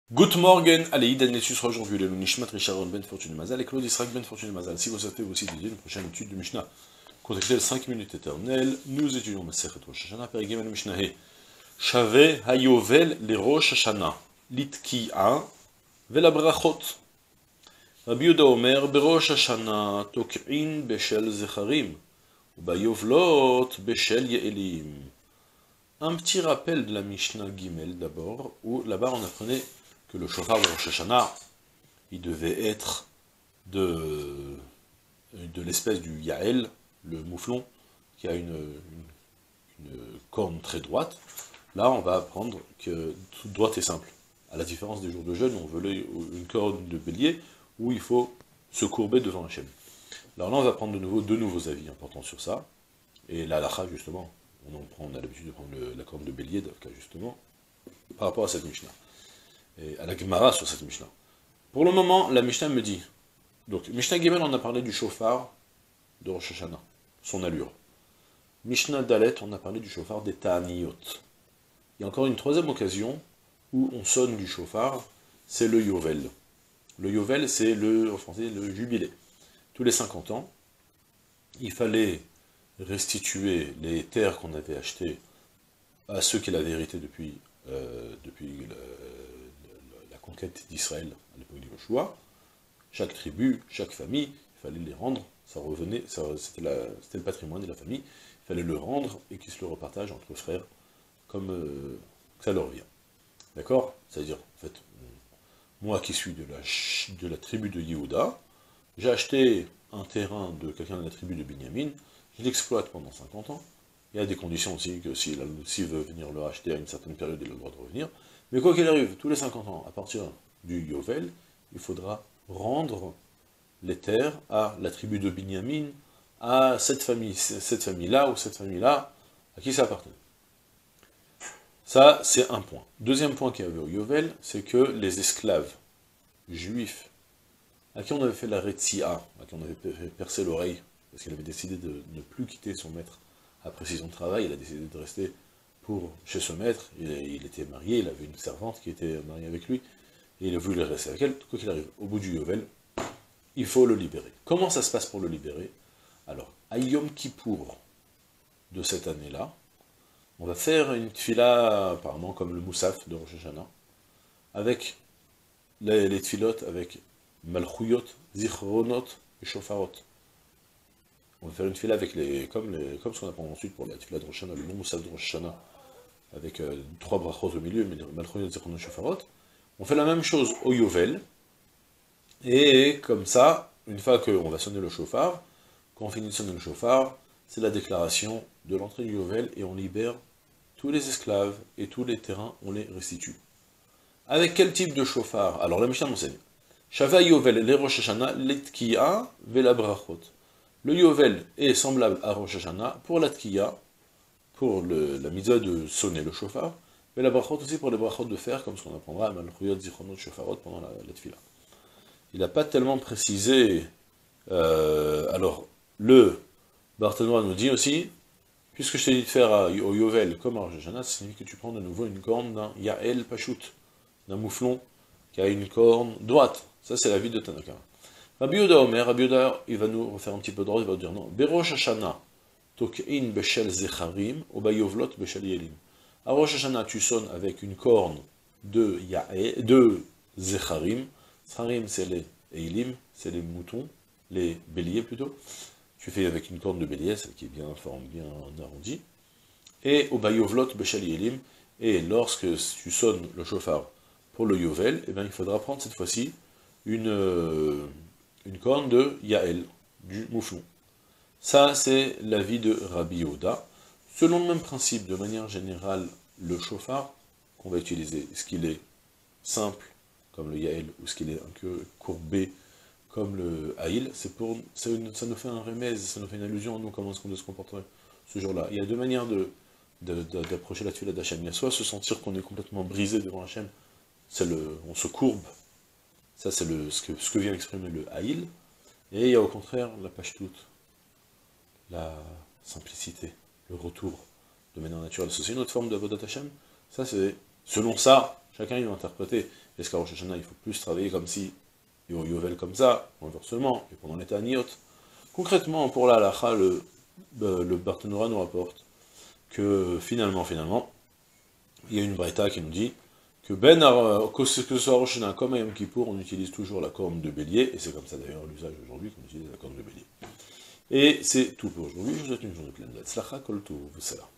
Good morning, allez, Iden Nessus sera aujourd'hui le Nishmat Richard Ben Fortuné Mazal et Claude Israq Ben Fortuné Mazal. Si vous souhaitez aussi dédier une prochaine étude du Mishnah, contactez 5 minutes éternelles, nous étudions Masechet Rosh Hashanah, Perigem el Mishnah. Shave Hayovel le Rosh Hashanah, Litki'a, Vela Brachot. Rabbi Yehuda Omer, Berosh Hashanah, Tok'in Beshel Zecharim, Bayovlot Beshel Ye'elim. Un petit rappel de la Mishnah Gimel d'abord, où là-bas on apprenait que le shofar de Rosh Hashanah, il devait être de l'espèce du Yael, le mouflon, qui a une corne très droite. Là, on va apprendre que toute droite est simple. À la différence des jours de jeûne, on veut une corne de bélier, où il faut se courber devant Hachem. Alors là, on va prendre de nouveau deux nouveaux avis importants sur ça. Et la halakha, justement, on a l'habitude de prendre la corne de bélier, justement, par rapport à cette Mishnah. Et à la Gemara sur cette Mishnah. Pour le moment, la Mishnah me dit, donc Mishnah Gimel, on a parlé du shofar de Rosh Hashanah, son allure. Mishnah Dalet, on a parlé du shofar des Ta'aniyot. Il y a encore une troisième occasion où on sonne du shofar, c'est le Yovel. Le Yovel, c'est en français, le jubilé. Tous les 50 ans, il fallait restituer les terres qu'on avait achetées à ceux qui l'avaient hérité depuis la conquête d'Israël à l'époque de Joshua. Chaque tribu, chaque famille, il fallait les rendre, ça revenait, c'était le patrimoine de la famille, il fallait le rendre et qu'ils se le repartagent entre frères comme ça leur vient. D'accord? C'est-à-dire, en fait, moi qui suis de la tribu de Yehuda, j'ai acheté un terrain de quelqu'un de la tribu de Binyamin, je l'exploite pendant 50 ans, il y a des conditions aussi que s'il veut venir le racheter à une certaine période, il a le droit de revenir, mais quoi qu'il arrive, tous les 50 ans, à partir du Yovel, il faudra rendre les terres à la tribu de Binyamin, à cette famille-là ou cette famille-là, à qui ça appartient. Ça, c'est un point. Deuxième point qu'il y avait au Yovel, c'est que les esclaves juifs, à qui on avait fait la Retsia, à qui on avait percé l'oreille, parce qu'il avait décidé de ne plus quitter son maître après 6 ans de travail, il a décidé de rester chez ce maître, il était marié, il avait une servante qui était mariée avec lui, et il a voulu rester avec elle, quoi qu'il arrive, au bout du Yovel, il faut le libérer. Comment ça se passe pour le libérer? Alors, à Yom Kippour de cette année-là, on va faire une tfila, apparemment comme le Moussaf de Rosh Hashanah, avec les tfilotes, avec Malchuyot, Zichronot et Shofarot. On va faire une tfila avec comme ce qu'on apprend ensuite pour la tfila de Rosh Hashanah, le Moussaf de Rosh Hashanah, avec 3 brachot au milieu, mais Malchuyot, Zichronot et Shofarot. On fait la même chose au Yovel, et comme ça, une fois qu'on va sonner le chauffard, quand on finit de sonner le chauffard, c'est la déclaration de l'entrée du Yovel, et on libère tous les esclaves, et tous les terrains, on les restitue. Avec quel type de chauffard? Alors la Mishnah m'enseigne. Shava Yovel, les Rosh Hashanah, l'Etkiya, Vela Brachot. Le Yovel est semblable à Rosh Hashanah pour l'Etkiya, pour la mitzvah de sonner le chauffard, mais la Brachot aussi pour les Brachot de faire, comme ce qu'on apprendra à Malchuyot, Zichronot, Shofarot pendant la tfila. Il n'a pas tellement précisé. Alors, le Barthénois nous dit aussi, puisque je t'ai dit de faire au Yovel comme à Rosh Hashanah, ça signifie que tu prends de nouveau une corne d'un Yael Pachout, d'un mouflon qui a une corne droite. Ça, c'est la vie de Tanaka. Rabbi Yehuda Omer, Rabbi Yehuda, il va nous refaire un petit peu de droit, il va dire non. Berosh Hashanah, Tok'in Beshel Zecharim, Obayovlot Beshel Yelim. À Rosh Hashanah, tu sonnes avec une corne de Zecharim. Zecharim, c'est les Eilim, c'est les moutons, les béliers plutôt. Tu fais avec une corne de bélier, celle qui est bien formée, bien arrondie. Et Obayovlot Beshel Yelim. Et lorsque tu sonnes le chauffard pour le Yovel, eh bien, il faudra prendre cette fois-ci une corne de Yael, du mouflon. Ça, c'est l'avis de Rabbi Yehuda. Selon le même principe, de manière générale, le chauffard qu'on va utiliser, est-ce qu'il est simple, comme le Yael, ou est-ce qu'il est un peu courbé, comme le Haïl, ça nous fait un remèze, ça nous fait une allusion à nous, comment est-ce qu'on doit se comporter ce jour-là. Il y a deux manières d'approcher la tefila d'Hachem. Il y a soit se sentir qu'on est complètement brisé devant Hachem, on se courbe, ça c'est ce que vient exprimer le Haïl, et il y a au contraire la pashtout, la simplicité, le retour de manière naturelle. C'est une autre forme de Avodat Hachem. Ça c'est, selon ça, chacun il va interpréter. Est-ce qu'à Rosh Hashanah, il faut plus travailler comme si, et au Yovel comme ça, ou inversement, et pendant les Ta'aniot? Concrètement, pour la halakha, le Barthénora nous rapporte que finalement, il y a une braïta qui nous dit que que ce soit Rosh Hashanah comme à Yom Kippour, on utilise toujours la corne de bélier, et c'est comme ça d'ailleurs l'usage aujourd'hui qu'on utilise la corne de bélier. Et c'est tout pour aujourd'hui, je vous souhaite une journée pleine de tzlacha, kol tov, salam.